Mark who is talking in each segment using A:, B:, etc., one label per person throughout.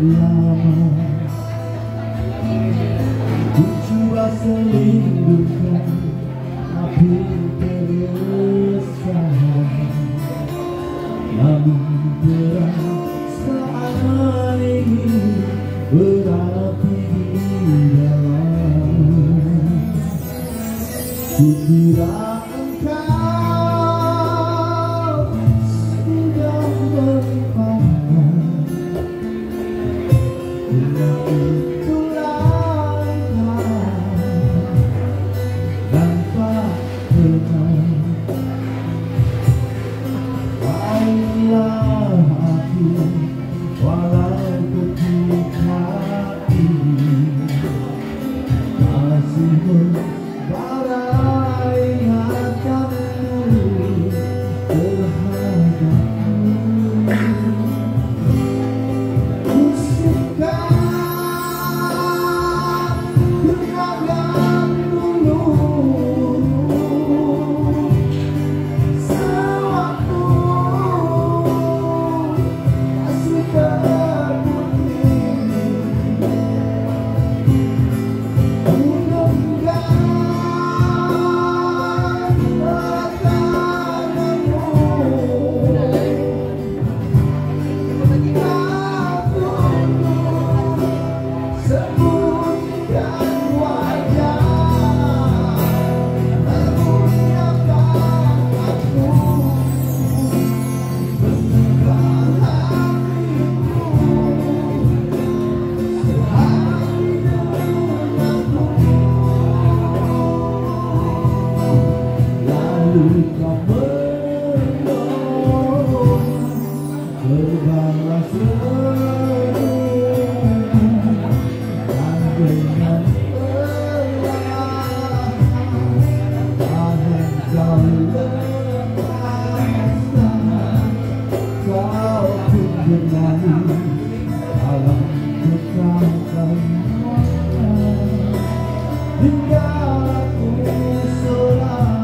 A: lama ku coba selindungkan, tapi terus namun perasaan ini berapi di dalam. Ku kira engkau sudah melimpahkan, dengan itu langkah tanpa pernah. Baiklah aku walau ketika ini masih membara ingatanmu terhadapku. Ku suka kenangan dulu sewaktu masih berputih. Ku genggam erat tanganmu, sembunyikan wajah, menyembunyikan aku, benarkah hatimu sehari denganku. Lalu kau menolong, berbalas dan dengan perlahan kau lepaskan. Kau pun berlari dalam kekangkan hingga aku solat.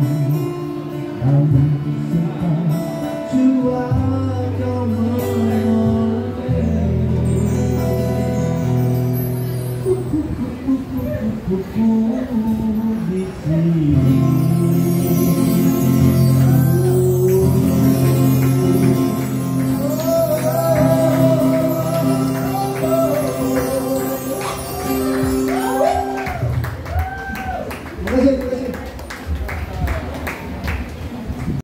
A: Jua kau tubuhku